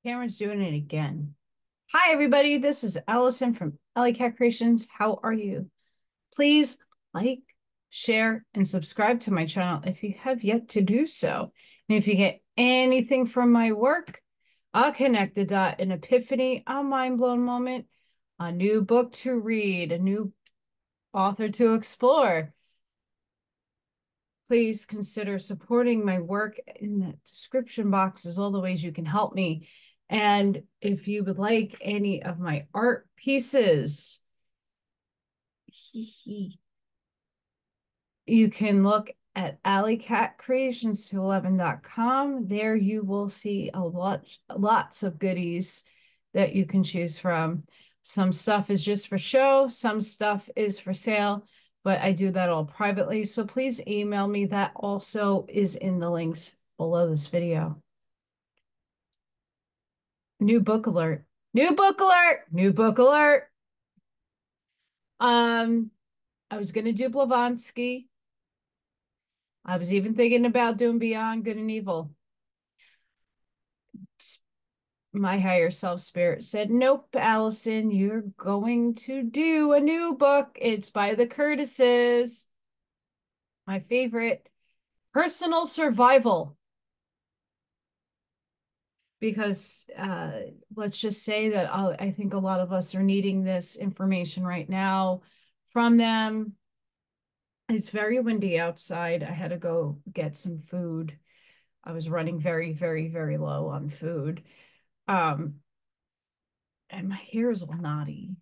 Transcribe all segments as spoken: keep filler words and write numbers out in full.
Cameron's doing it again. Hi, everybody. This is Allison from Alley Cat Creations. How are you? Please like, share, and subscribe to my channel if you have yet to do so. And if you get anything from my work, a connected dot, an epiphany, a mind-blown moment, a new book to read, a new author to explore, please consider supporting my work in the description box is all the ways you can help me. And if you would like any of my art pieces, you can look at alley cat creations two eleven dot com. There you will see a lot, lots of goodies that you can choose from. Some stuff is just for show, some stuff is for sale, but I do that all privately. So please email me. That also is in the links below this video. New book alert. New book alert. New book alert. Um, I was going to do Blavatsky. I was even thinking about doing Beyond Good and Evil. My higher self spirit said, nope, Allison, you're going to do a new book. It's by the Curtises. My favorite, Personal Survival. Because uh, let's just say that I'll, I think a lot of us are needing this information right now from them. It's very windy outside. I had to go get some food. I was running very, very, very low on food. Um, and my hair is all knotty.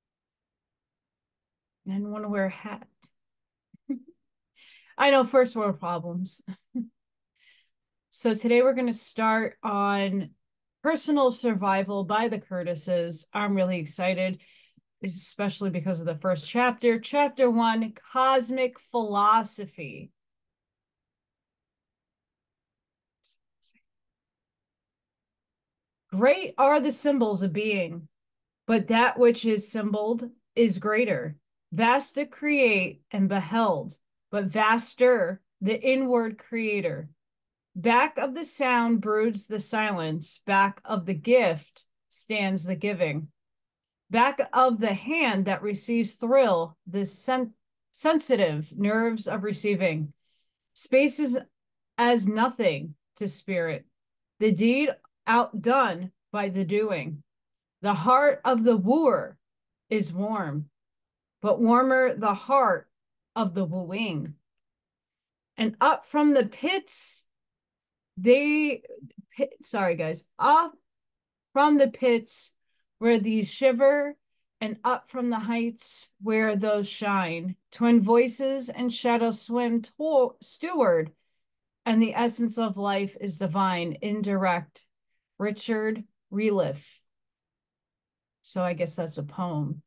And I didn't want to wear a hat. I know, first world problems. So today we're going to start on Personal Survival by the Curtises. I'm really excited, especially because of the first chapter. Chapter one, Cosmic Philosophy. Great are the symbols of being, but that which is symboled is greater. Vast to create and beheld, but vaster the inward creator. Back of the sound broods the silence. Back of the gift stands the giving. Back of the hand that receives thrill, the sen sensitive nerves of receiving. Space is as nothing to spirit. The deed outdone by the doing. The heart of the wooer is warm, but warmer the heart of the wooing. And up from the pits, they, pit, sorry guys, up from the pits where these shiver, and up from the heights where those shine. Twin voices and shadows swim steward, and the essence of life is divine, indirect. Richard Relief. So I guess that's a poem.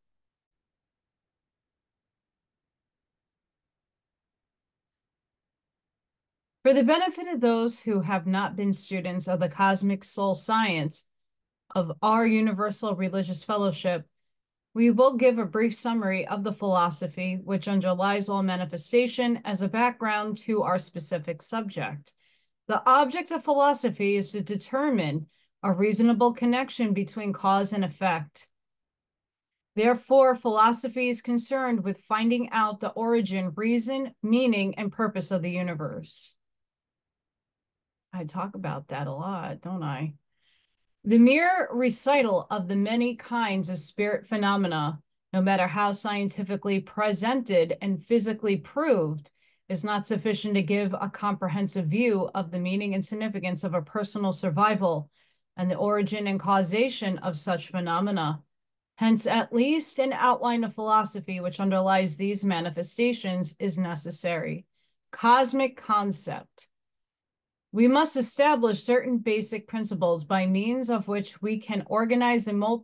For the benefit of those who have not been students of the cosmic soul science of our Universal Religious Fellowship, we will give a brief summary of the philosophy which underlies all manifestation as a background to our specific subject. The object of philosophy is to determine a reasonable connection between cause and effect. Therefore, philosophy is concerned with finding out the origin, reason, meaning, and purpose of the universe. I talk about that a lot, don't I? The mere recital of the many kinds of spirit phenomena, no matter how scientifically presented and physically proved, is not sufficient to give a comprehensive view of the meaning and significance of a personal survival and the origin and causation of such phenomena. Hence, at least an outline of philosophy which underlies these manifestations is necessary. Cosmic concept. We must establish certain basic principles by means of which we can organize the mul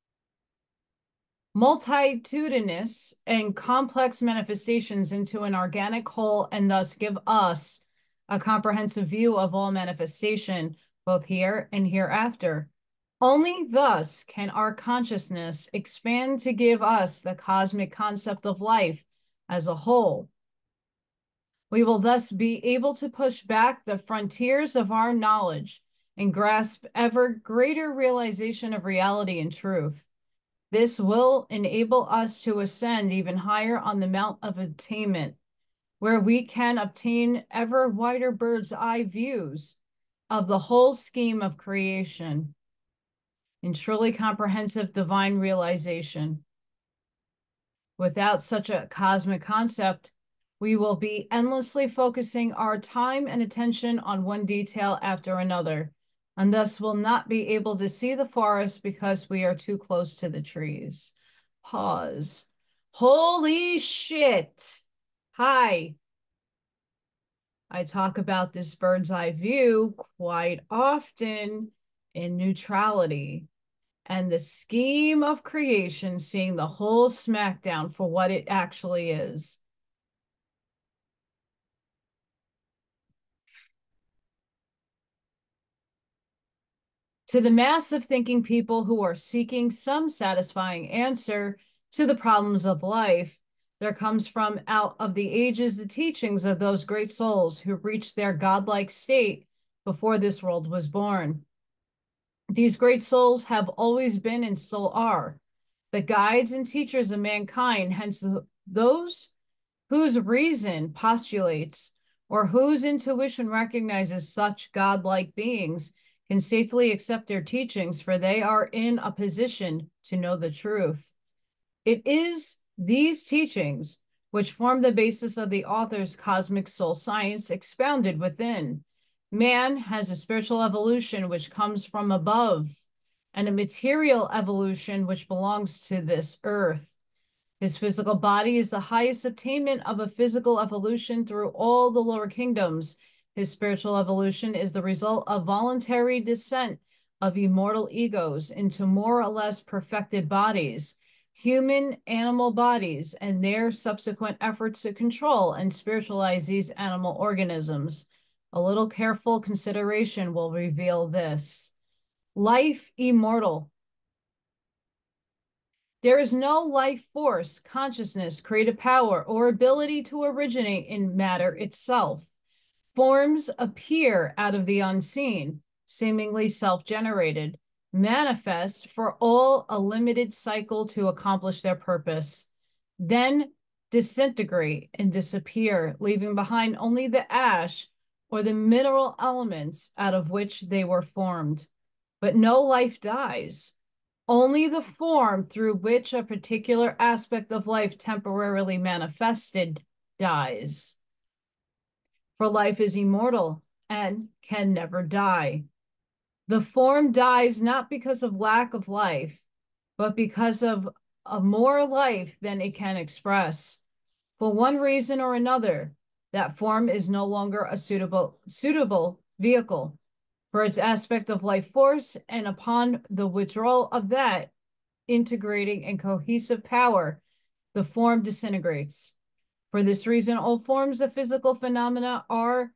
multitudinous and complex manifestations into an organic whole, and thus give us a comprehensive view of all manifestation, both here and hereafter. Only thus can our consciousness expand to give us the cosmic concept of life as a whole. We will thus be able to push back the frontiers of our knowledge and grasp ever greater realization of reality and truth. This will enable us to ascend even higher on the Mount of Attainment, where we can obtain ever wider bird's eye views of the whole scheme of creation in truly comprehensive divine realization. Without such a cosmic concept, we will be endlessly focusing our time and attention on one detail after another, and thus will not be able to see the forest because we are too close to the trees. Pause. Holy shit. Hi. I talk about this bird's eye view quite often in neutrality and the scheme of creation, seeing the whole smackdown for what it actually is. To the mass of thinking people who are seeking some satisfying answer to the problems of life, there comes from out of the ages the teachings of those great souls who reached their godlike state before this world was born. These great souls have always been and still are the guides and teachers of mankind, hence the, those whose reason postulates or whose intuition recognizes such godlike beings can safely accept their teachings, for they are in a position to know the truth. It is these teachings which form the basis of the author's cosmic soul science expounded within. Man has a spiritual evolution which comes from above, and a material evolution which belongs to this earth. His physical body is the highest attainment of a physical evolution through all the lower kingdoms. His spiritual evolution is the result of voluntary descent of immortal egos into more or less perfected bodies, human animal bodies, and their subsequent efforts to control and spiritualize these animal organisms. A little careful consideration will reveal this. Life immortal. There is no life force, consciousness, creative power, or ability to originate in matter itself. Forms appear out of the unseen, seemingly self-generated, manifest for all a limited cycle to accomplish their purpose, then disintegrate and disappear, leaving behind only the ash or the mineral elements out of which they were formed. But no life dies. Only the form through which a particular aspect of life temporarily manifested dies. For life is immortal and can never die. The form dies not because of lack of life, but because of a more life than it can express. For one reason or another, that form is no longer a suitable, suitable vehicle for its aspect of life force, and upon the withdrawal of that integrating and cohesive power, the form disintegrates. For this reason, all forms of physical phenomena are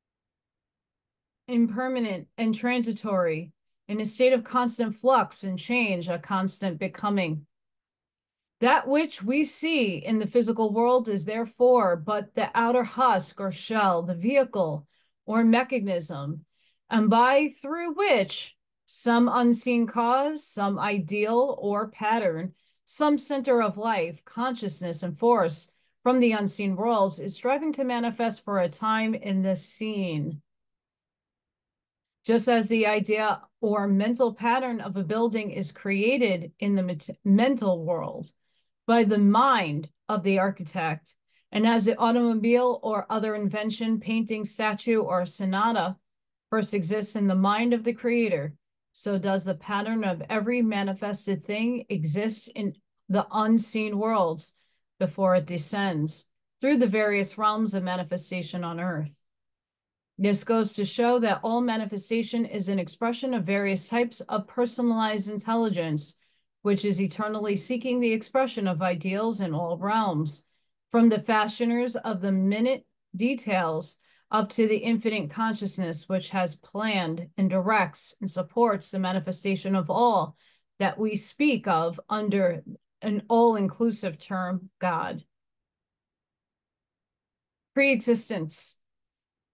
impermanent and transitory, in a state of constant flux and change, a constant becoming. That which we see in the physical world is therefore but the outer husk or shell, the vehicle or mechanism, and by through which some unseen cause, some ideal or pattern, some center of life, consciousness, and force from the unseen worlds is striving to manifest for a time in the seen. Just as the idea or mental pattern of a building is created in the mental world by the mind of the architect, and as the automobile or other invention, painting, statue, or sonata first exists in the mind of the creator, so does the pattern of every manifested thing exist in the unseen worlds before it descends through the various realms of manifestation on earth. This goes to show that all manifestation is an expression of various types of personalized intelligence, which is eternally seeking the expression of ideals in all realms, from the fashioners of the minute details up to the infinite consciousness, which has planned and directs and supports the manifestation of all that we speak of under an all-inclusive term, God. Pre-existence.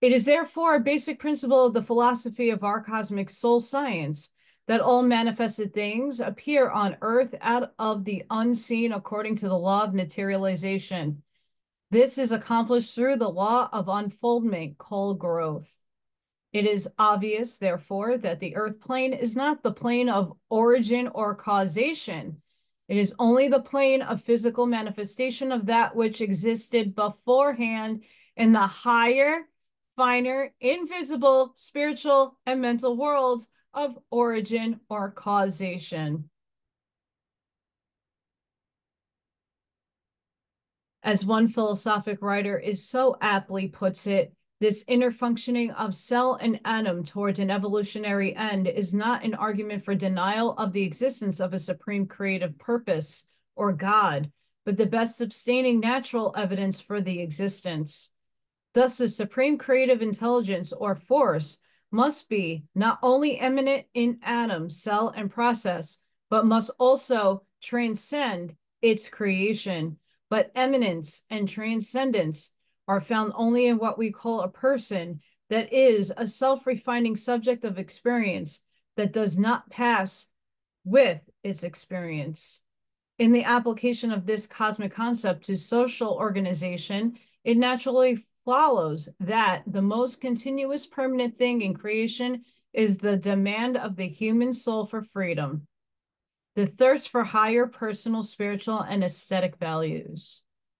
It is therefore a basic principle of the philosophy of our cosmic soul science that all manifested things appear on earth out of the unseen according to the law of materialization. This is accomplished through the law of unfoldment called growth. It is obvious, therefore, that the earth plane is not the plane of origin or causation. It is only the plane of physical manifestation of that which existed beforehand in the higher, finer, invisible, spiritual, and mental worlds of origin or causation. As one philosophic writer is so aptly puts it, this inner functioning of cell and atom towards an evolutionary end is not an argument for denial of the existence of a supreme creative purpose or God, but the best sustaining natural evidence for the existence. Thus, the supreme creative intelligence or force must be not only eminent in atom, cell, and process, but must also transcend its creation. But eminence and transcendence are found only in what we call a person, that is, a self-refining subject of experience that does not pass with its experience. In the application of this cosmic concept to social organization, it naturally follows that the most continuous permanent thing in creation is the demand of the human soul for freedom, the thirst for higher personal, spiritual, and aesthetic values.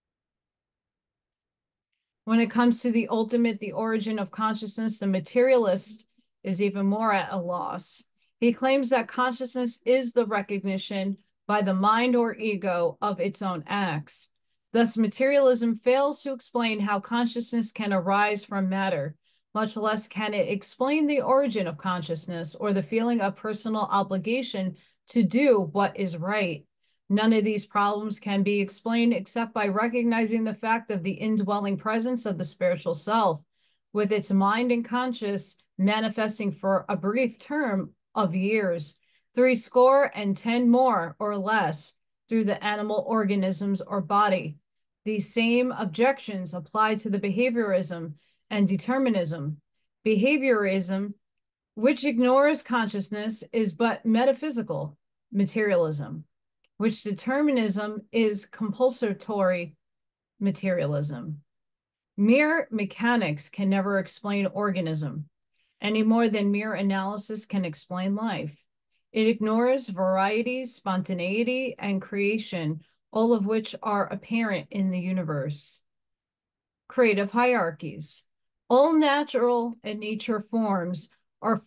When it comes to the ultimate, the origin of consciousness, the materialist is even more at a loss. He claims that consciousness is the recognition by the mind or ego of its own acts. Thus, materialism fails to explain how consciousness can arise from matter, much less can it explain the origin of consciousness or the feeling of personal obligation to do what is right. None of these problems can be explained except by recognizing the fact of the indwelling presence of the spiritual self, with its mind and conscious manifesting for a brief term of years, three score and ten more or less, through the animal organisms or body. These same objections apply to the behaviorism and determinism. Behaviorism, which ignores consciousness, is but metaphysical materialism, which determinism is compulsory materialism. Mere mechanics can never explain organism, any more than mere analysis can explain life. It ignores variety, spontaneity, and creation, all of which are apparent in the universe. Creative hierarchies. All natural and nature forms are,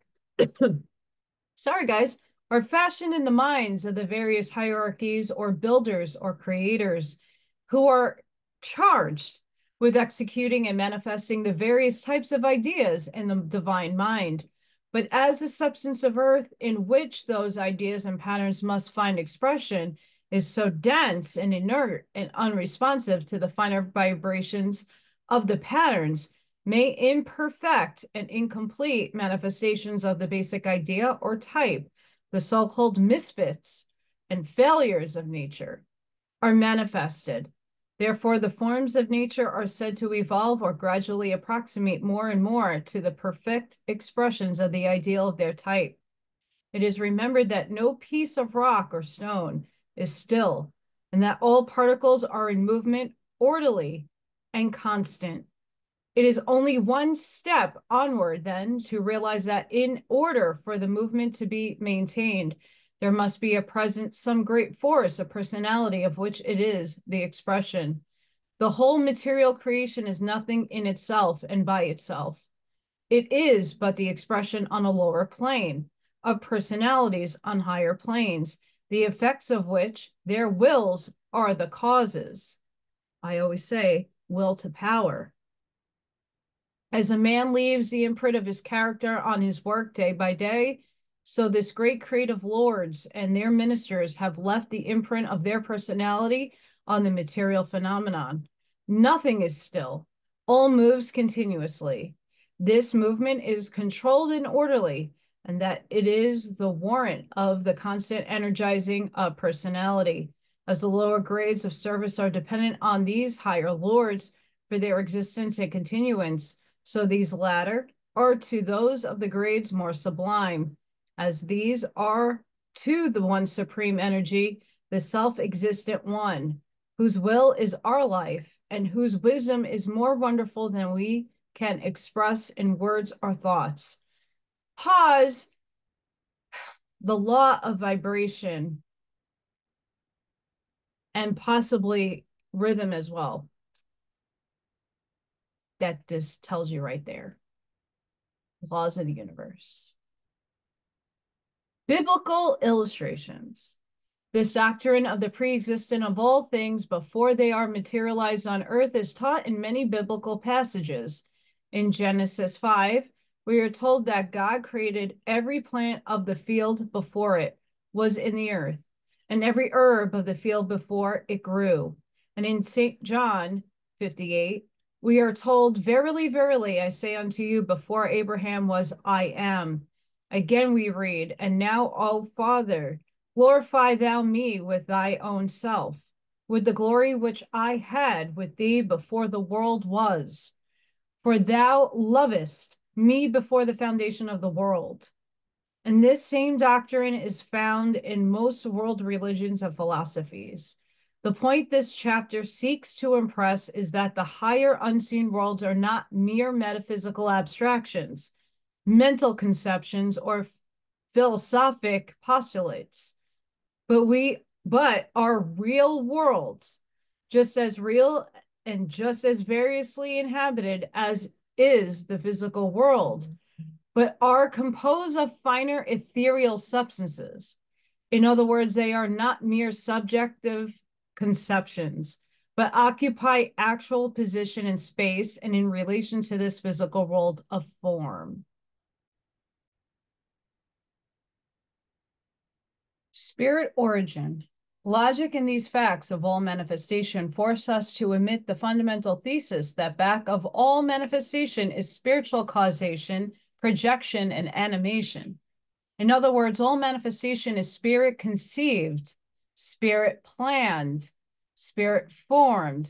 sorry guys, are fashioned in the minds of the various hierarchies or builders or creators who are charged with executing and manifesting the various types of ideas in the divine mind. But as the substance of earth in which those ideas and patterns must find expression is so dense and inert and unresponsive to the finer vibrations of the patterns, may imperfect and incomplete manifestations of the basic idea or type, the so-called misfits and failures of nature, are manifested. Therefore, the forms of nature are said to evolve or gradually approximate more and more to the perfect expressions of the ideal of their type. It is remembered that no piece of rock or stone is still, and that all particles are in movement, orderly and constant. It is only one step onward, then, to realize that in order for the movement to be maintained, there must be a present some great force, a personality of which it is the expression. The whole material creation is nothing in itself and by itself. It is but the expression on a lower plane of personalities on higher planes, the effects of which, their wills, are the causes. I always say, will to power. As a man leaves the imprint of his character on his work day by day, so this great creative lords and their ministers have left the imprint of their personality on the material phenomenon. Nothing is still. All moves continuously. This movement is controlled and orderly, and that it is the warrant of the constant energizing of personality. As the lower grades of service are dependent on these higher lords for their existence and continuance, So these latter are to those of the grades more sublime, as these are to the one supreme energy, the self-existent one, whose will is our life, and whose wisdom is more wonderful than we can express in words or thoughts. Pause. The law of vibration and possibly rhythm as well. That just tells you right there. Laws of the universe. Biblical illustrations. This doctrine of the pre-existence of all things before they are materialized on earth is taught in many biblical passages. In Genesis five, we are told that God created every plant of the field before it was in the earth, and every herb of the field before it grew. And in Saint John fifty-eight, we are told, verily, verily, I say unto you, before Abraham was, I am. Again we read, and now, O Father, glorify thou me with thy own self, with the glory which I had with thee before the world was. For thou lovest me before the foundation of the world. And this same doctrine is found in most world religions and philosophies. The point this chapter seeks to impress is that the higher unseen worlds are not mere metaphysical abstractions, mental conceptions, or philosophic postulates, but we but are real worlds, just as real and just as variously inhabited as is the physical world, but are composed of finer ethereal substances. In other words, they are not mere subjective conceptions, but occupy actual position in space and in relation to this physical world of form. Spirit origin. Logic and these facts of all manifestation force us to admit the fundamental thesis that back of all manifestation is spiritual causation, projection, and animation. In other words, all manifestation is spirit conceived, spirit planned, spirit formed,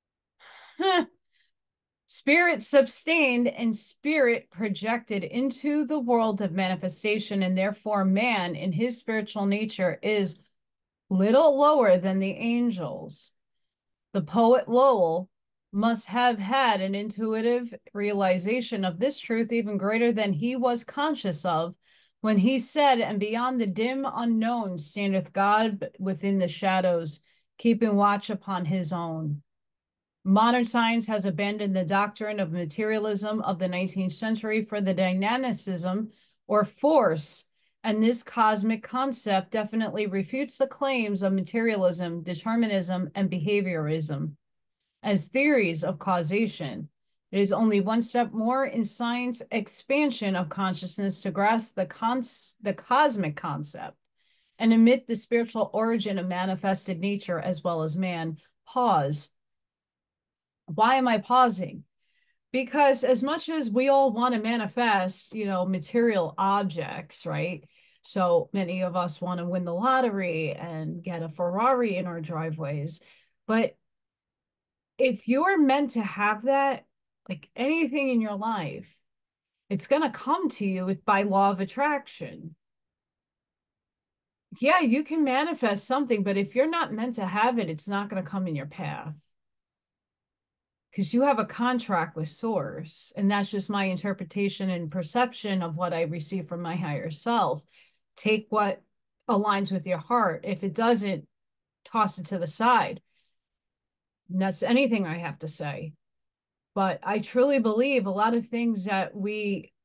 spirit sustained, and spirit projected into the world of manifestation, and therefore man in his spiritual nature is little lower than the angels. The poet Lowell must have had an intuitive realization of this truth even greater than he was conscious of when he said, and beyond the dim unknown standeth God within the shadows, keeping watch upon his own. Modern science has abandoned the doctrine of materialism of the nineteenth century for the dynamicism or force, and this cosmic concept definitely refutes the claims of materialism, determinism, and behaviorism as theories of causation. It is only one step more in science expansion of consciousness to grasp the, cons the cosmic concept and admit the spiritual origin of manifested nature as well as man. Pause. Why am I pausing? Because as much as we all want to manifest, you know, material objects, right? So many of us want to win the lottery and get a Ferrari in our driveways. But if you're meant to have that, like anything in your life, it's going to come to you by law of attraction. Yeah, you can manifest something, but if you're not meant to have it, it's not going to come in your path. Because you have a contract with source, and that's just my interpretation and perception of what I receive from my higher self. Take what aligns with your heart. If it doesn't, toss it to the side. And that's anything I have to say. But I truly believe a lot of things that we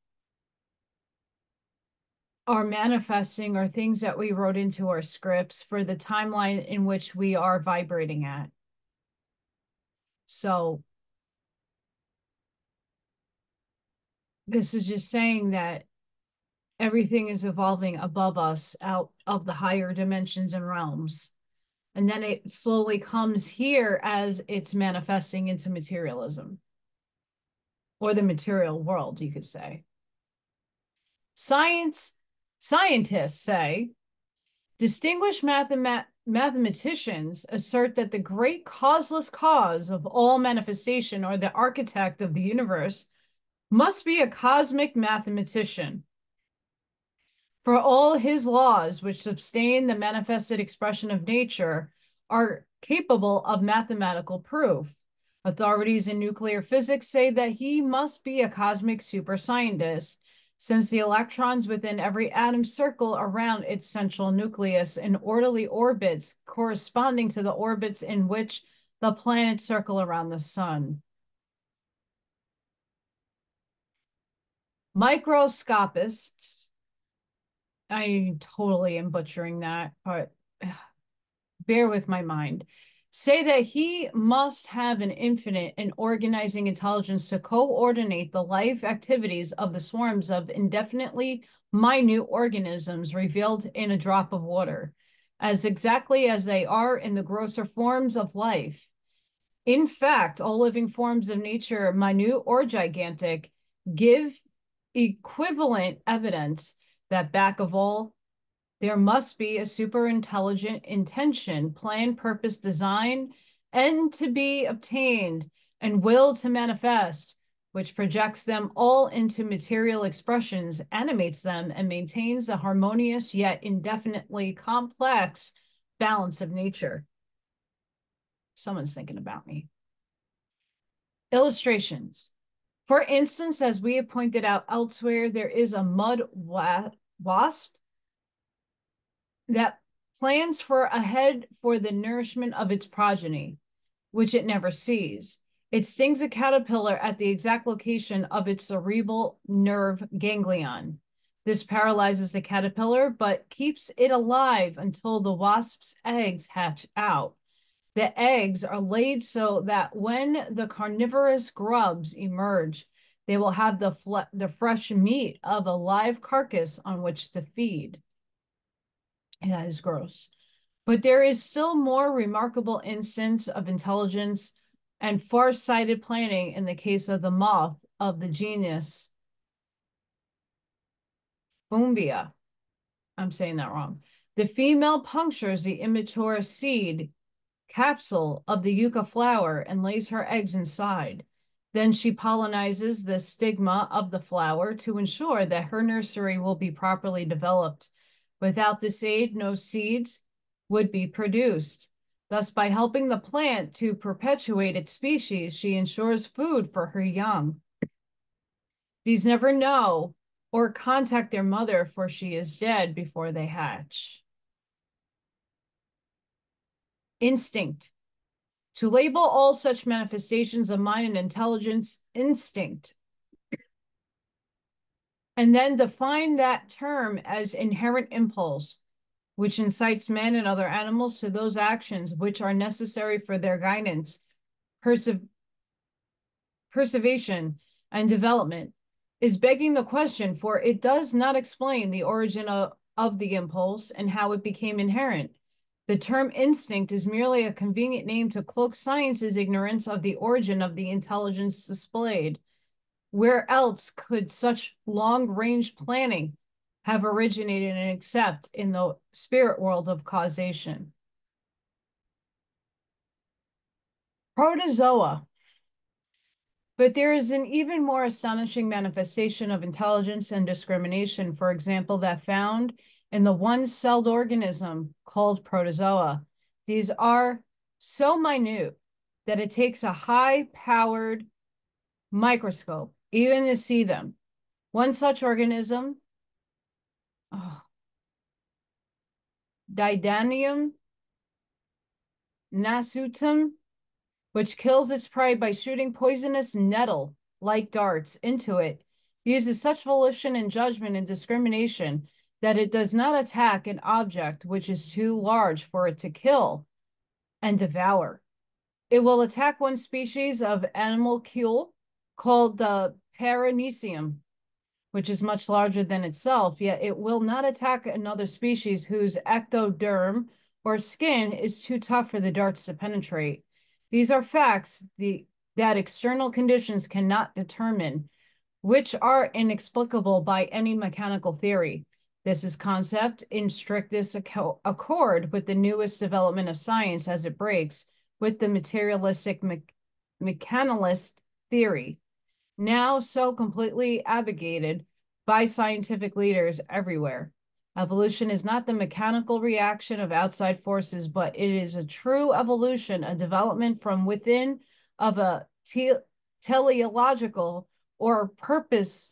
are manifesting are things that we wrote into our scripts for the timeline in which we are vibrating at. So this is just saying that everything is evolving above us out of the higher dimensions and realms. And then it slowly comes here as it's manifesting into materialism or the material world, you could say. Science, scientists say, distinguished mathemat mathematicians assert that the great causeless cause of all manifestation, or the architect of the universe, must be a cosmic mathematician. For all his laws, which sustain the manifested expression of nature, are capable of mathematical proof. Authorities in nuclear physics say that he must be a cosmic super scientist, since the electrons within every atom circle around its central nucleus in orderly orbits corresponding to the orbits in which the planets circle around the sun. Microscopists, I totally am butchering that, but bear with my mind, say that he must have an infinite and organizing intelligence to coordinate the life activities of the swarms of indefinitely minute organisms revealed in a drop of water, as exactly as they are in the grosser forms of life. In fact, all living forms of nature, minute or gigantic, give equivalent evidence that back of all there must be a super intelligent intention, plan, purpose, design, and to be obtained and will to manifest, which projects them all into material expressions, animates them, and maintains the harmonious yet indefinitely complex balance of nature. Someone's thinking about me. Illustrations. For instance, as we have pointed out elsewhere, there is a mud wa wasp that plans for ahead for the nourishment of its progeny, which it never sees. It stings a caterpillar at the exact location of its cerebral nerve ganglion. This paralyzes the caterpillar, but keeps it alive until the wasp's eggs hatch out. The eggs are laid so that when the carnivorous grubs emerge, they will have the, the fresh meat of a live carcass on which to feed. Yeah, it's gross. But there is still more remarkable instance of intelligence and far-sighted planning in the case of the moth of the genus Fumbia. I'm saying that wrong. The female punctures the immature seed capsule of the yucca flower and lays her eggs inside. Then she pollinizes the stigma of the flower to ensure that her nursery will be properly developed. Without this aid, no seeds would be produced. Thus, by helping the plant to perpetuate its species, she ensures food for her young. These never know or contact their mother, for she is dead before they hatch. Instinct. To label all such manifestations of mind and intelligence instinct, and then define that term as inherent impulse, which incites man and other animals to those actions which are necessary for their guidance, perse preservation, and development, is begging the question, for it does not explain the origin of, of the impulse and how it became inherent. The term instinct is merely a convenient name to cloak science's ignorance of the origin of the intelligence displayed. Where else could such long-range planning have originated and except in the spirit world of causation? Protozoa. But there is an even more astonishing manifestation of intelligence and discrimination, for example, that found in the one-celled organism called protozoa. These are so minute that it takes a high-powered microscope even to see them. One such organism, oh, Didanium nasutum, which kills its prey by shooting poisonous nettle-like darts into it, uses such volition and judgment and discrimination that it does not attack an object which is too large for it to kill and devour. It will attack one species of animalcule called the Paranecium, which is much larger than itself, yet it will not attack another species whose ectoderm or skin is too tough for the darts to penetrate. These are facts the, that external conditions cannot determine, which are inexplicable by any mechanical theory. This is concept in strictest accord with the newest development of science as it breaks with the materialistic me mechanalist theory. now so completely abrogated by scientific leaders everywhere. Evolution is not the mechanical reaction of outside forces, but it is a true evolution, a development from within of a te teleological or purpose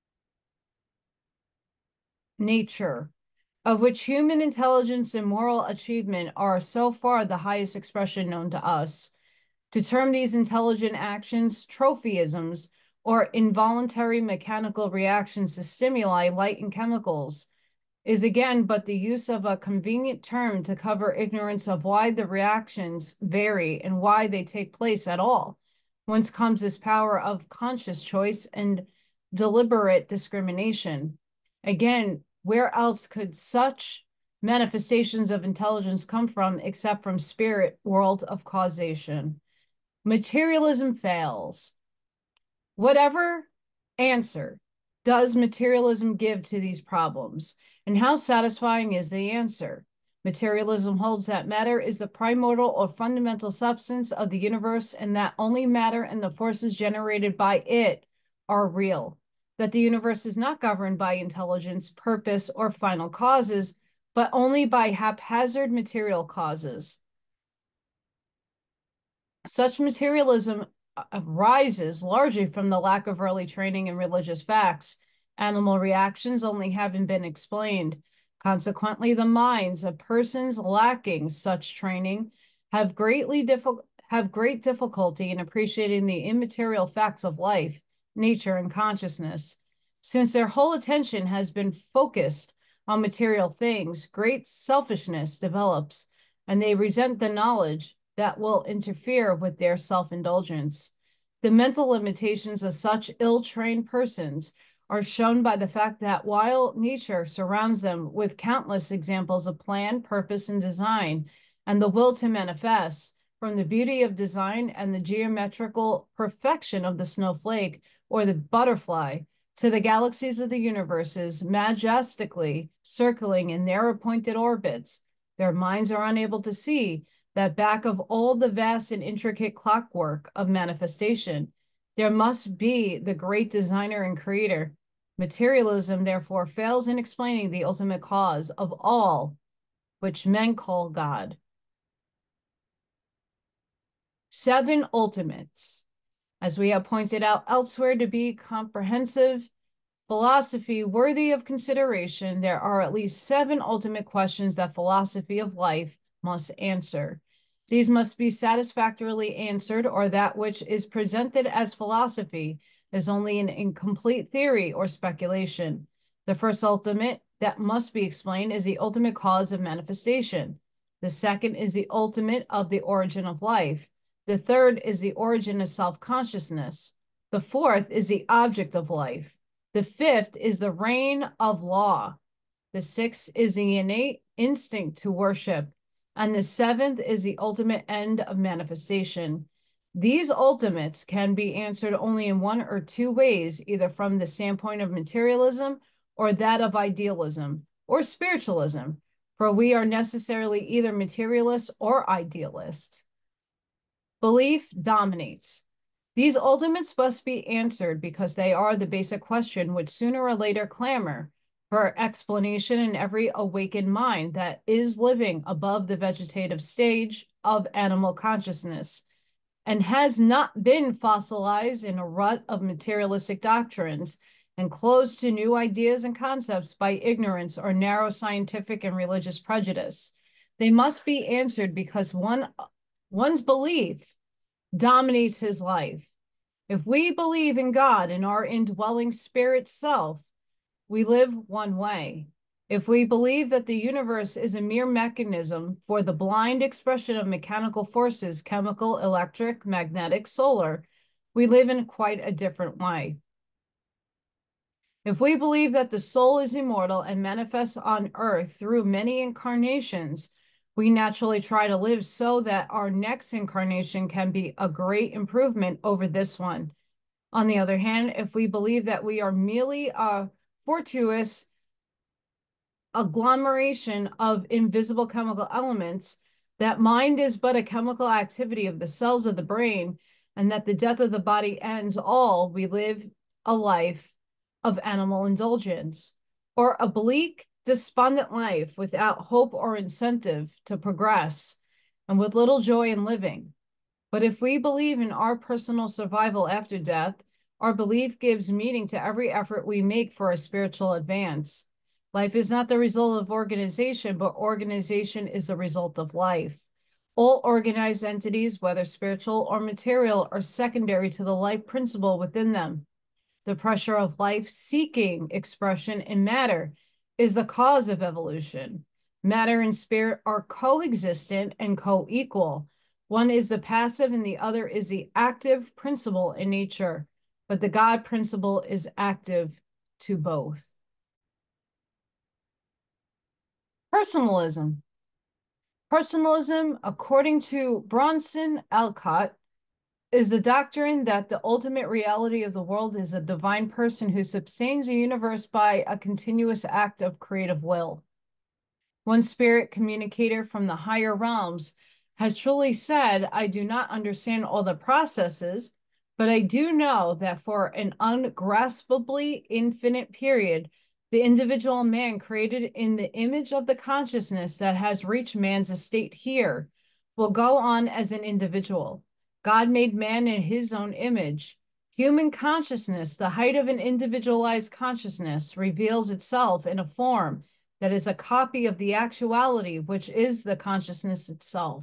nature, of which human intelligence and moral achievement are so far the highest expression known to us. To term these intelligent actions trophisms or involuntary mechanical reactions to stimuli, light, and chemicals is again but the use of a convenient term to cover ignorance of why the reactions vary and why they take place at all. Whence comes this power of conscious choice and deliberate discrimination? Again, where else could such manifestations of intelligence come from except from spirit world of causation? Materialism fails. Whatever answer does materialism give to these problems? And how satisfying is the answer? Materialism holds that matter is the primordial or fundamental substance of the universe, and that only matter and the forces generated by it are real. That the universe is not governed by intelligence, purpose, or final causes, but only by haphazard material causes. Such materialism arises largely from the lack of early training in religious facts. Animal reactions only haven't been explained. Consequently, the minds of persons lacking such training have greatly diffi- have great difficulty in appreciating the immaterial facts of life, nature, and consciousness. Since their whole attention has been focused on material things, great selfishness develops, and they resent the knowledge that will interfere with their self-indulgence. The mental limitations of such ill-trained persons are shown by the fact that while nature surrounds them with countless examples of plan, purpose, and design, and the will to manifest, from the beauty of design and the geometrical perfection of the snowflake or the butterfly to the galaxies of the universes majestically circling in their appointed orbits, their minds are unable to see that back of all the vast and intricate clockwork of manifestation, there must be the great designer and creator. Materialism, therefore, fails in explaining the ultimate cause of all, which men call God. Seven ultimates. As we have pointed out elsewhere, to be comprehensive philosophy worthy of consideration, there are at least seven ultimate questions that philosophy of life must answer. These must be satisfactorily answered, or that which is presented as philosophy is only an incomplete theory or speculation. The first ultimate that must be explained is the ultimate cause of manifestation. The second is the ultimate of the origin of life. The third is the origin of self-consciousness. The fourth is the object of life. The fifth is the reign of law. The sixth is the innate instinct to worship. And the seventh is the ultimate end of manifestation. These ultimates can be answered only in one or two ways, either from the standpoint of materialism or that of idealism or spiritualism, for we are necessarily either materialists or idealists. Belief dominates. These ultimates must be answered because they are the basic question which sooner or later clamor for explanation in every awakened mind that is living above the vegetative stage of animal consciousness and has not been fossilized in a rut of materialistic doctrines and closed to new ideas and concepts by ignorance or narrow scientific and religious prejudice. They must be answered because one, one's belief dominates his life. If we believe in God and our indwelling spirit self, we live one way. If we believe that the universe is a mere mechanism for the blind expression of mechanical forces, chemical, electric, magnetic, solar, we live in quite a different way. If we believe that the soul is immortal and manifests on earth through many incarnations, we naturally try to live so that our next incarnation can be a great improvement over this one. On the other hand, if we believe that we are merely a fortuitous agglomeration of invisible chemical elements, that mind is but a chemical activity of the cells of the brain, and that the death of the body ends all, we live a life of animal indulgence, or a bleak, despondent life without hope or incentive to progress, and with little joy in living. But if we believe in our personal survival after death, our belief gives meaning to every effort we make for a spiritual advance. Life is not the result of organization, but organization is the result of life. All organized entities, whether spiritual or material, are secondary to the life principle within them. The pressure of life seeking expression in matter is the cause of evolution. Matter and spirit are coexistent and co-equal. One is the passive and the other is the active principle in nature, but the God principle is active to both. Personalism. Personalism, according to Bronson Alcott, is the doctrine that the ultimate reality of the world is a divine person who sustains the universe by a continuous act of creative will. One spirit communicator from the higher realms has truly said, I do not understand all the processes, but I do know that for an ungraspably infinite period, the individual man created in the image of the consciousness that has reached man's estate here will go on as an individual. God made man in his own image. Human consciousness, the height of an individualized consciousness, reveals itself in a form that is a copy of the actuality, which is the consciousness itself.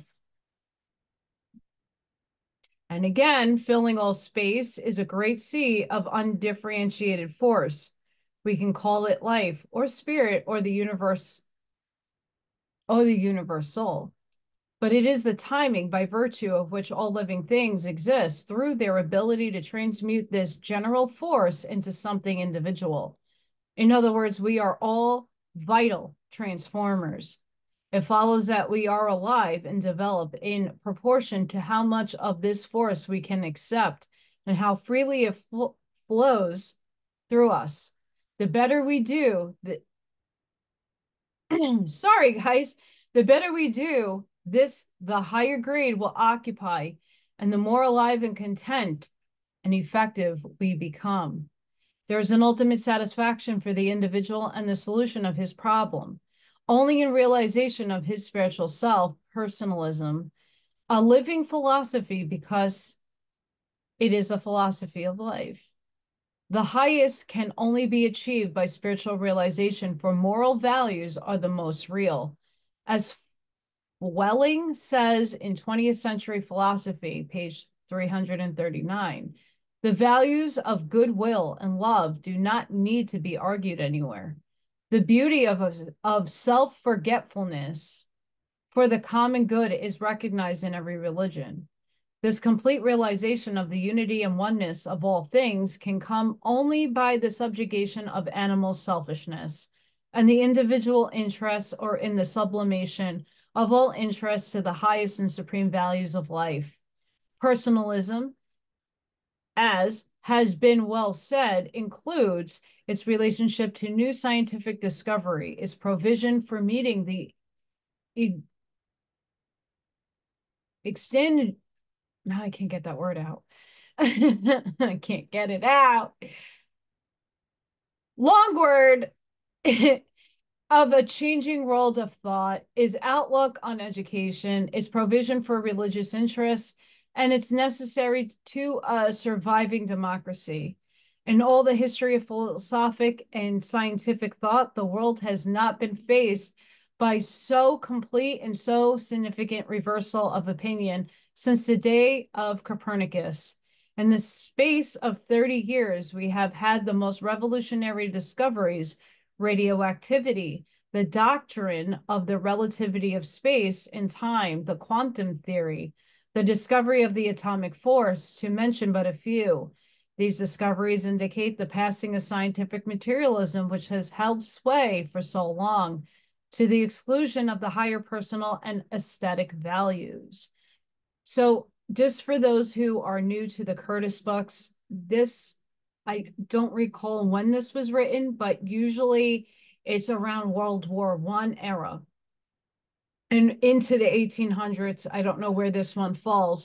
And again, filling all space is a great sea of undifferentiated force. We can call it life or spirit or the universe or the universal. But it is the timing by virtue of which all living things exist through their ability to transmute this general force into something individual. In other words, we are all vital transformers. It follows that we are alive and develop in proportion to how much of this force we can accept and how freely it fl flows through us. The better we do, the sorry guys, the better we do this, the higher grade will occupy, and the more alive and content and effective we become. There is an ultimate satisfaction for the individual and the solution of his problem. Only in realization of his spiritual self, personalism, a living philosophy because it is a philosophy of life. The highest can only be achieved by spiritual realization, for moral values are the most real. As Welling says in twentieth century philosophy, page three hundred thirty-nine, the values of goodwill and love do not need to be argued anywhere. The beauty of, of self-forgetfulness for the common good is recognized in every religion. This complete realization of the unity and oneness of all things can come only by the subjugation of animal selfishness and the individual interests, or in the sublimation of all interests to the highest and supreme values of life. Personalism, as has been well said, includes its relationship to new scientific discovery, its provision for meeting the e extended, now I can't get that word out. I can't get it out. Long word. Of a changing world of thought, is outlook on education, its provision for religious interests, and it's necessary to a surviving democracy. In all the history of philosophic and scientific thought, the world has not been faced by so complete and so significant reversal of opinion since the day of Copernicus. In the space of thirty years, we have had the most revolutionary discoveries: radioactivity, the doctrine of the relativity of space and time, the quantum theory, the discovery of the atomic force, to mention but a few. These discoveries indicate the passing of scientific materialism, which has held sway for so long, to the exclusion of the higher personal and aesthetic values. So just for those who are new to the Curtis books, this, I don't recall when this was written, but usually it's around World War One era and into the eighteen hundreds. I don't know where this one falls,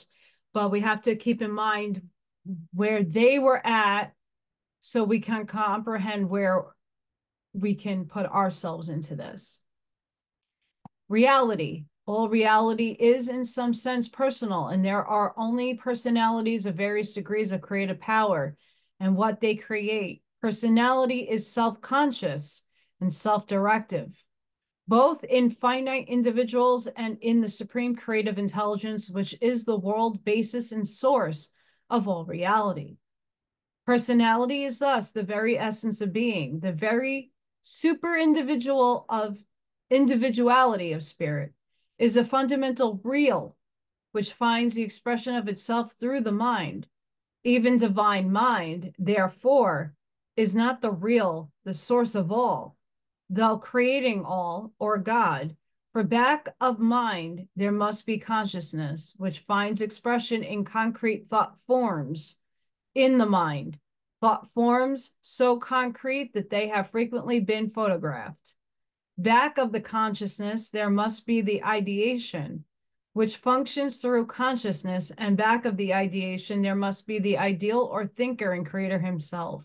but we have to keep in mind where they were at so we can comprehend where we can put ourselves into this. Reality. All reality is in some sense personal, and there are only personalities of various degrees of creative power and what they create. Personality is self-conscious and self-directive, both in finite individuals and in the supreme creative intelligence, which is the world basis and source of all reality. Personality is thus the very essence of being, the very super individual of individuality of spirit, is a fundamental real, which finds the expression of itself through the mind. Even divine mind, therefore, is not the real, the source of all, though creating all, or God. For back of mind, there must be consciousness, which finds expression in concrete thought forms in the mind, thought forms so concrete that they have frequently been photographed. Back of the consciousness, there must be the ideation, which functions through consciousness, and back of the ideation, there must be the ideal or thinker and creator himself,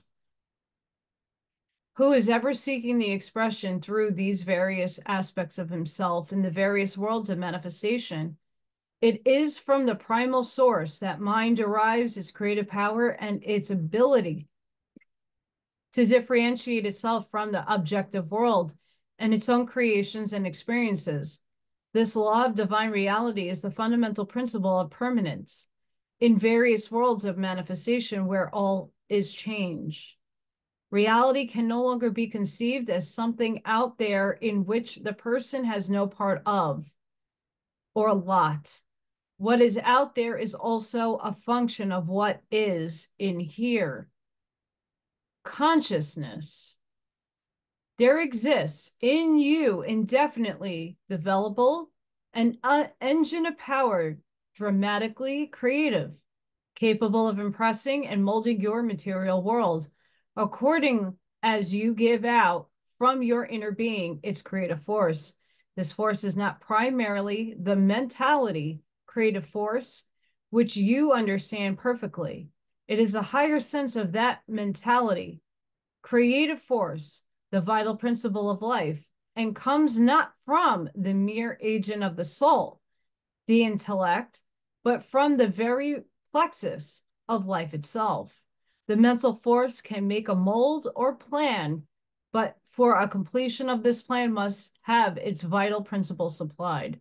who is ever seeking the expression through these various aspects of himself in the various worlds of manifestation. It is from the primal source that mind derives its creative power and its ability to differentiate itself from the objective world and its own creations and experiences. This law of divine reality is the fundamental principle of permanence in various worlds of manifestation where all is change. Reality can no longer be conceived as something out there in which the person has no part of or lot. What is out there is also a function of what is in here. Consciousness. There exists in you indefinitely developable an uh, engine of power, dramatically creative, capable of impressing and molding your material world according as you give out from your inner being its creative force. This force is not primarily the mentality creative force, which you understand perfectly. It is a higher sense of that mentality, creative force, the vital principle of life, and comes not from the mere agent of the soul, the intellect, but from the very plexus of life itself. The mental force can make a mold or plan, but for a completion of this plan must have its vital principle supplied.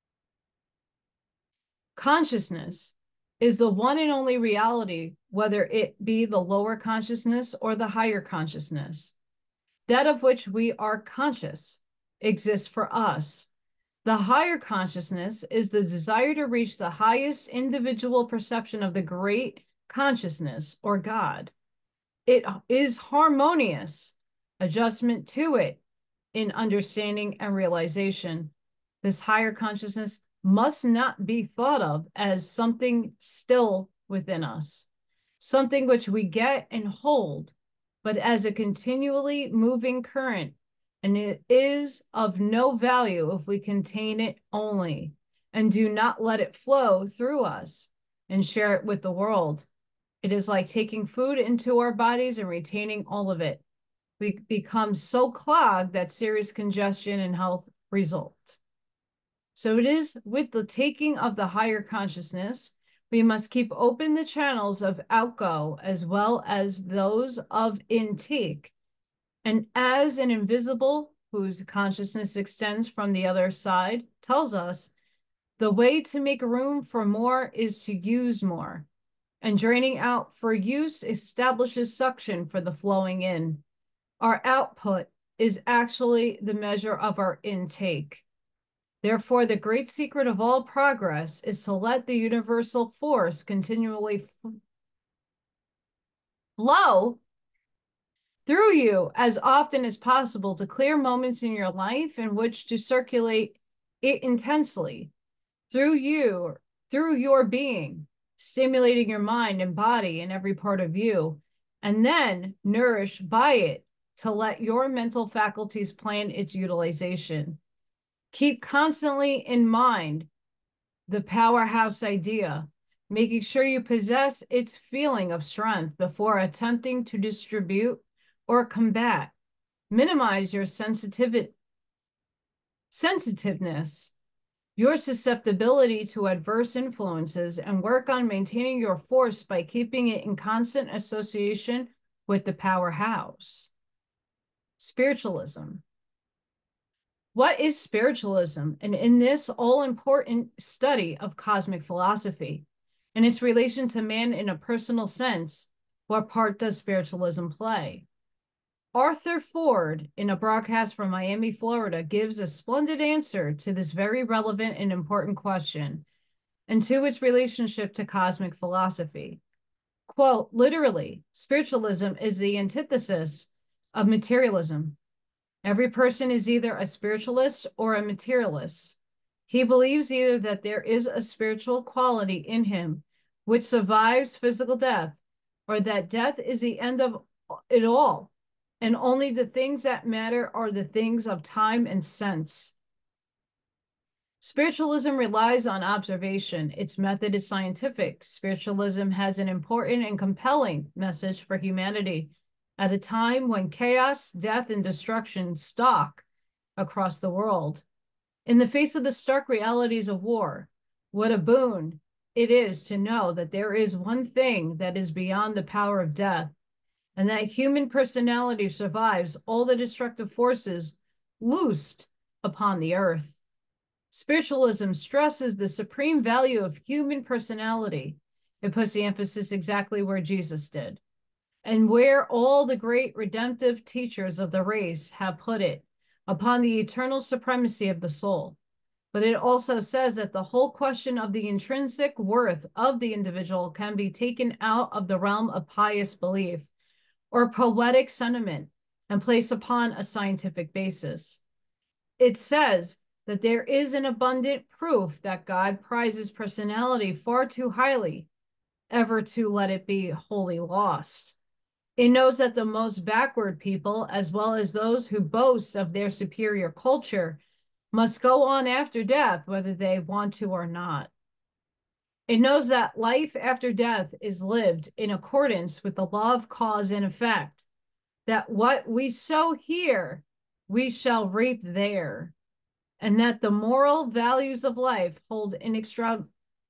Consciousness is the one and only reality, whether it be the lower consciousness or the higher consciousness. That of which we are conscious exists for us. The higher consciousness is the desire to reach the highest individual perception of the great consciousness or God. It is harmonious adjustment to it in understanding and realization. This higher consciousness must not be thought of as something still within us, something which we get and hold, but as a continually moving current, and it is of no value if we contain it only and do not let it flow through us and share it with the world. It is like taking food into our bodies and retaining all of it. We become so clogged that serious congestion and health result. So it is with the taking of the higher consciousness, we must keep open the channels of outgo as well as those of intake. And as an invisible, whose consciousness extends from the other side, tells us, the way to make room for more is to use more. And draining out for use establishes suction for the flowing in. Our output is actually the measure of our intake. Therefore, the great secret of all progress is to let the universal force continually flow through you as often as possible to clear moments in your life in which to circulate it intensely through you, through your being, stimulating your mind and body and every part of you, and then nourished by it to let your mental faculties plan its utilization. Keep constantly in mind the powerhouse idea. making sure you possess its feeling of strength before attempting to distribute or combat. Minimize your sensitivity, sensitiveness, your susceptibility to adverse influences, and work on maintaining your force by keeping it in constant association with the powerhouse. Spiritualism. What is spiritualism? And in this all-important study of cosmic philosophy and its relation to man in a personal sense, what part does spiritualism play? Arthur Ford, in a broadcast from Miami, Florida, gives a splendid answer to this very relevant and important question and to its relationship to cosmic philosophy. Quote, literally, spiritualism is the antithesis of materialism. Every person is either a spiritualist or a materialist. He believes either that there is a spiritual quality in him which survives physical death, or that death is the end of it all, and only the things that matter are the things of time and sense. Spiritualism relies on observation. Its method is scientific. Spiritualism has an important and compelling message for humanity at a time when chaos, death, and destruction stalk across the world. In the face of the stark realities of war, what a boon it is to know that there is one thing that is beyond the power of death, and that human personality survives all the destructive forces loosed upon the earth. Spiritualism stresses the supreme value of human personality. It puts the emphasis exactly where Jesus did, and where all the great redemptive teachers of the race have put it, upon the eternal supremacy of the soul. But it also says that the whole question of the intrinsic worth of the individual can be taken out of the realm of pious belief or poetic sentiment and placed upon a scientific basis. It says that there is an abundant proof that God prizes personality far too highly ever to let it be wholly lost. It knows that the most backward people, as well as those who boast of their superior culture, must go on after death, whether they want to or not. It knows that life after death is lived in accordance with the law of cause and effect, that what we sow here, we shall reap there, and that the moral values of life hold inextra-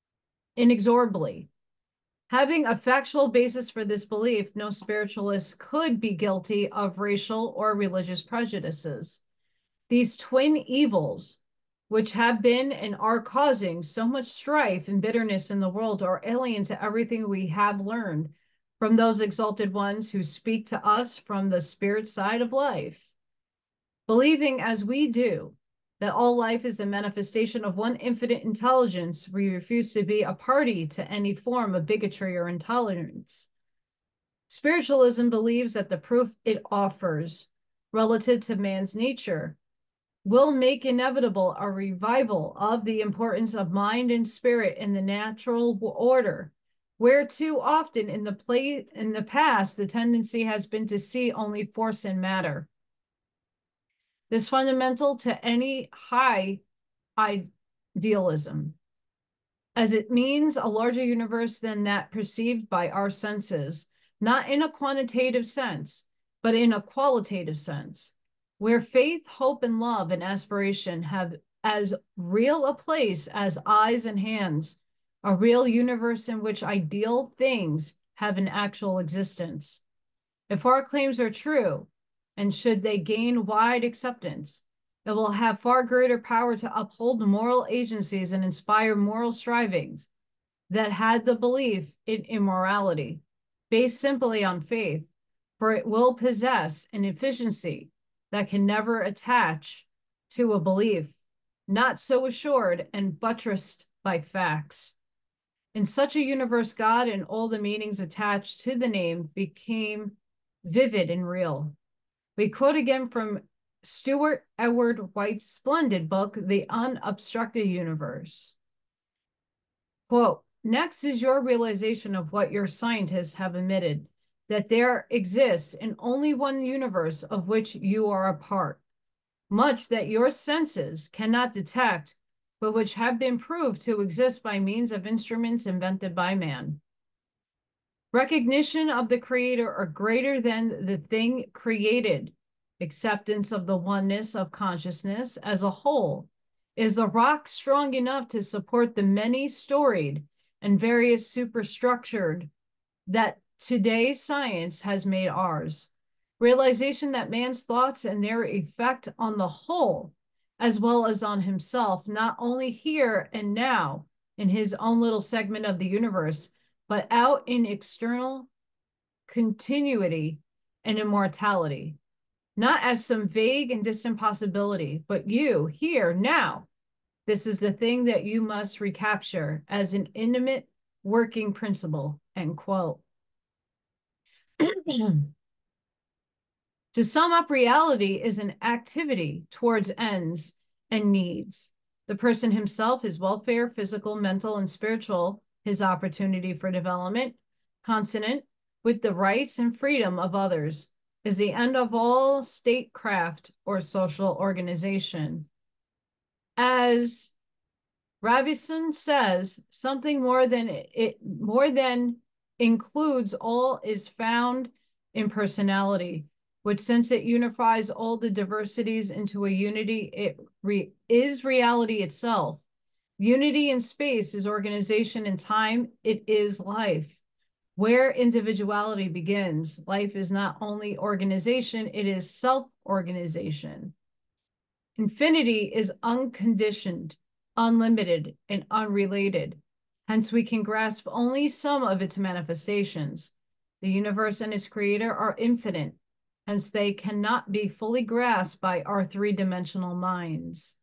inexorably. Having a factual basis for this belief, no spiritualist could be guilty of racial or religious prejudices. These twin evils, which have been and are causing so much strife and bitterness in the world, are alien to everything we have learned from those exalted ones who speak to us from the spirit side of life. Believing as we do that all life is the manifestation of one infinite intelligence, we refuse to be a party to any form of bigotry or intolerance. Spiritualism believes that the proof it offers relative to man's nature will make inevitable a revival of the importance of mind and spirit in the natural order, where too often in the play in the past the tendency has been to see only force and matter. This fundamental to any high idealism, as it means a larger universe than that perceived by our senses, not in a quantitative sense, but in a qualitative sense, where faith, hope, and love and aspiration have as real a place as eyes and hands, a real universe in which ideal things have an actual existence. If our claims are true, and should they gain wide acceptance, it will have far greater power to uphold moral agencies and inspire moral strivings that had the belief in immorality, based simply on faith, for it will possess an efficiency that can never attach to a belief, not so assured and buttressed by facts. In such a universe, God and all the meanings attached to the name became vivid and real. We quote again from Stuart Edward White's splendid book, The Unobstructed Universe. Quote, next is your realization of what your scientists have admitted, that there exists in only one universe of which you are a part, much that your senses cannot detect, but which have been proved to exist by means of instruments invented by man. Recognition of the creator are greater than the thing created. Acceptance of the oneness of consciousness as a whole is the rock strong enough to support the many-storied and various superstructured that today's science has made ours. Realization that man's thoughts and their effect on the whole, as well as on himself, not only here and now in his own little segment of the universe, but out in external continuity and immortality, not as some vague and distant possibility, but you, here, now. This is the thing that you must recapture as an intimate working principle, end quote. To sum up, reality is an activity towards ends and needs. The person himself, his welfare, physical, mental, and spiritual, his opportunity for development, consonant with the rights and freedom of others, is the end of all statecraft or social organization. As Robison says, something more than it more than includes all is found in personality, which, since it unifies all the diversities into a unity, it re is reality itself. Unity in space is organization in time. It is life. Where individuality begins, life is not only organization, it is self-organization. Infinity is unconditioned, unlimited, and unrelated. Hence, we can grasp only some of its manifestations. The universe and its creator are infinite. Hence, they cannot be fully grasped by our three-dimensional minds.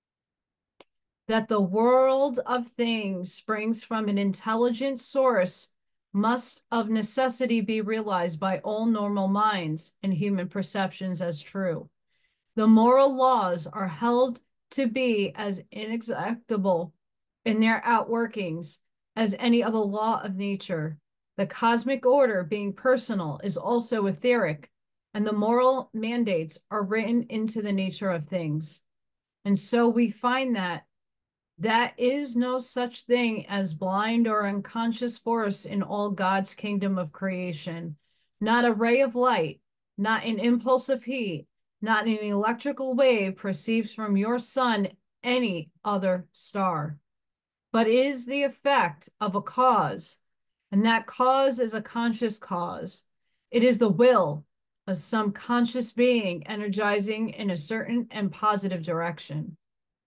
That the world of things springs from an intelligent source must of necessity be realized by all normal minds and human perceptions as true. The moral laws are held to be as inexactable in their outworkings as any other law of nature. The cosmic order, being personal, is also etheric, and the moral mandates are written into the nature of things. And so we find that that is no such thing as blind or unconscious force in all God's kingdom of creation. Not a ray of light, not an impulse of heat, not an electrical wave proceeds from your sun, any other star, but is the effect of a cause, and that cause is a conscious cause. It is the will of some conscious being energizing in a certain and positive direction.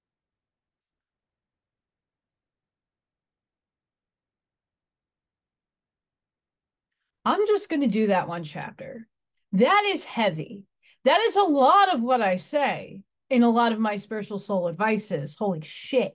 I'm just going to do that one chapter. That is heavy. That is a lot of what I say in a lot of my spiritual soul advices. Holy shit.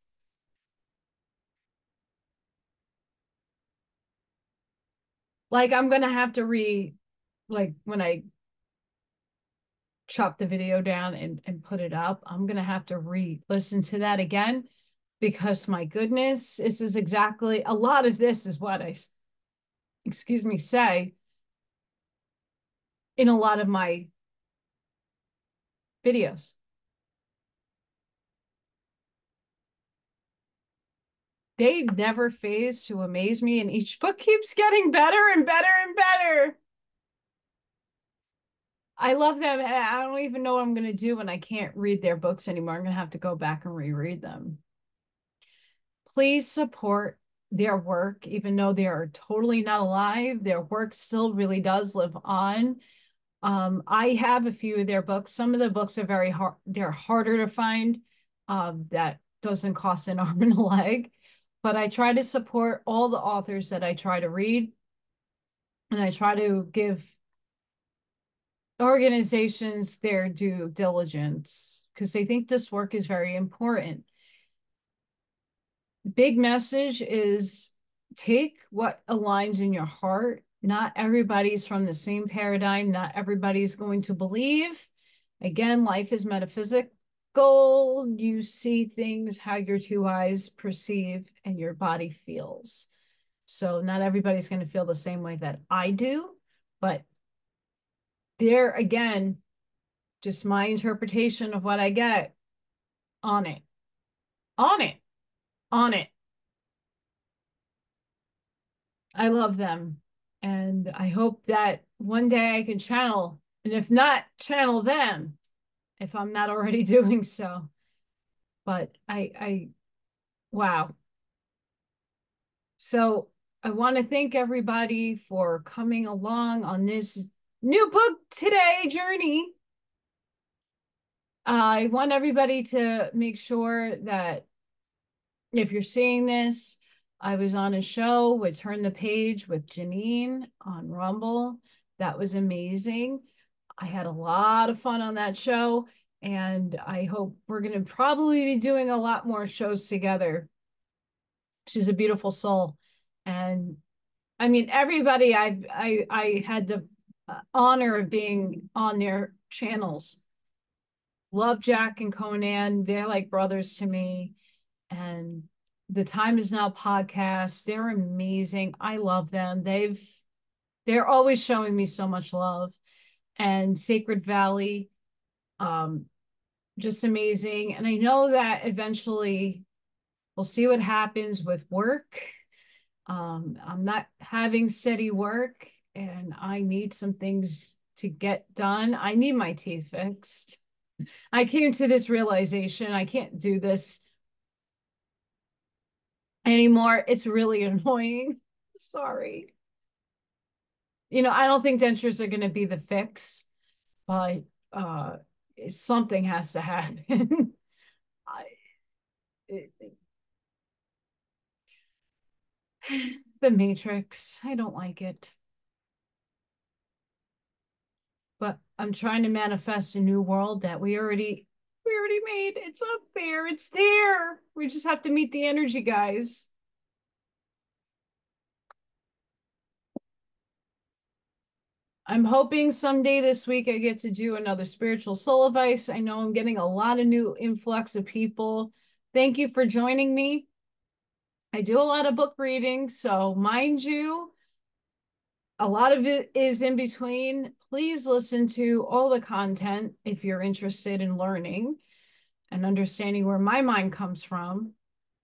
Like, I'm going to have to re, like, when I chop the video down and, and put it up, I'm going to have to re-listen to that again, because my goodness, this is exactly, a lot of this is what I, excuse me, say in a lot of my videos. They never phase to amaze me, and each book keeps getting better and better and better. I love them, and I don't even know what I'm going to do when I can't read their books anymore. I'm going to have to go back and reread them. Please support their work, even though they are totally not alive. Their work still really does live on. Um, I have a few of their books. Some of the books are very hard. They're harder to find. Um, that doesn't cost an arm and a leg. But I try to support all the authors that I try to read. And I try to give organizations their due diligence, because they think this work is very important. Big message is take what aligns in your heart. Not everybody's from the same paradigm. Not everybody's going to believe. Again, life is metaphysical. You see things how your two eyes perceive and your body feels. So not everybody's going to feel the same way that I do, but there again, just my interpretation of what I get on it. on it, on it. I love them. And I hope that one day I can channel, and if not, channel them if I'm not already doing so. But I, I, wow. So I want to thank everybody for coming along on this new book today journey. I want everybody to make sure that if you're seeing this, I was on a show with Turn the Page with Janine on Rumble. That was amazing. I had a lot of fun on that show, and I hope we're going to probably be doing a lot more shows together. She's a beautiful soul. And I mean, everybody I I I had the honor of being on their channels. Love Jack and Conan. They're like brothers to me. And the Time Is Now podcast, they're amazing. I love them. They've they're always showing me so much love. And Sacred Valley, um, just amazing. And I know that eventually we'll see what happens with work. Um, I'm not having steady work, and I need some things to get done. I need my teeth fixed. I came to this realization I can't do this anymore. It's really annoying. Sorry. You know, I don't think dentures are going to be the fix, but uh, something has to happen. I, it, the Matrix, I don't like it. But I'm trying to manifest a new world that we already we already made. It's up there. It's there. We just have to meet the energy, guys. I'm hoping someday this week I get to do another spiritual soul advice. I know I'm getting a lot of new influx of people. Thank you for joining me. I do a lot of book reading, so mind you, a lot of it is in between. Please listen to all the content if you're interested in learning and understanding where my mind comes from.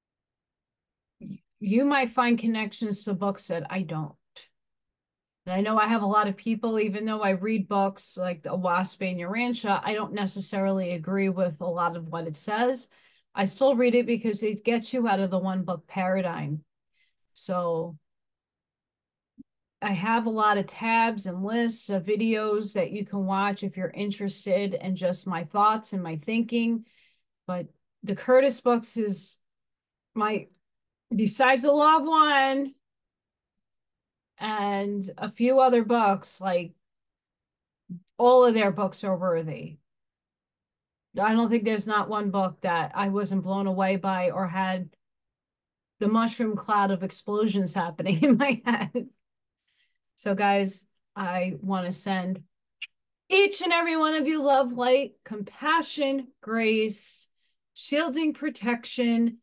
You might find connections to books that I don't. And I know I have a lot of people, even though I read books like The Wasp and Urantia, I don't necessarily agree with a lot of what it says. I still read it because it gets you out of the one book paradigm. So I have a lot of tabs and lists of videos that you can watch if you're interested in just my thoughts and my thinking. But the Curtis books is my, besides The Law of One and a few other books, like all of their books are worthy. I don't think there's not one book that I wasn't blown away by or had the mushroom cloud of explosions happening in my head. So, guys, I want to send each and every one of you love, light, compassion, grace, shielding, protection,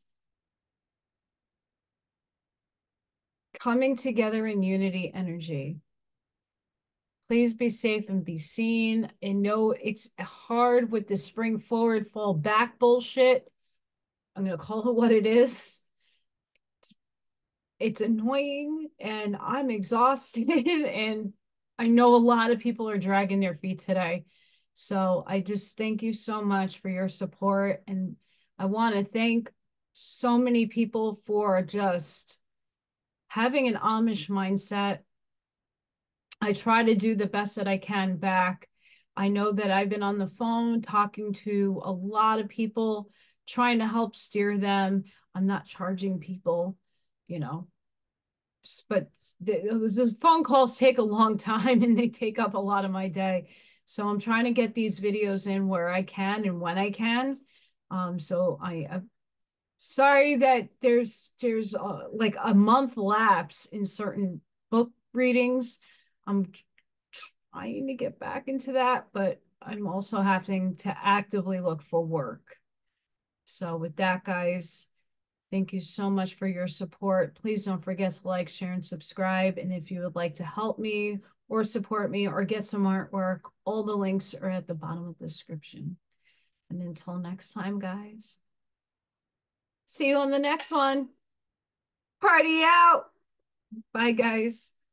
coming together in unity energy. Please be safe and be seen. And know it's hard with the spring forward, fall back bullshit. I'm going to call it what it is. It's, it's annoying and I'm exhausted. And I know a lot of people are dragging their feet today. So I just thank you so much for your support. And I want to thank so many people for just having an Amish mindset. I try to do the best that I can back. I know that I've been on the phone talking to a lot of people, trying to help steer them. I'm not charging people, you know, but the, the phone calls take a long time and they take up a lot of my day. So I'm trying to get these videos in where I can and when I can. Um, so I, I'm sorry that there's there's uh, like a month lapse in certain book readings. I'm trying to get back into that, but I'm also having to actively look for work. So with that, guys, thank you so much for your support. Please don't forget to like, share, and subscribe. And if you would like to help me or support me or get some artwork, all the links are at the bottom of the description. And until next time, guys. See you on the next one. Party out. Bye, guys.